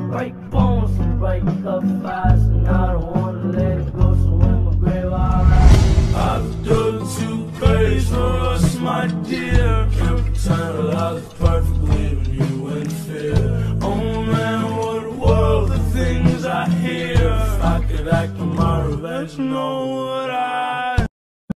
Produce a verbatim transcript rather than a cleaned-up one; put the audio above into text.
break bones and break up fast, and I don't wanna let it go, so in my grave I'll rise. I've dug two graves for us, my dear. Can't pretend that I was perfect, leaving you in fear. Oh man, what a world, the things I hear. If I could act on my revenge, know what I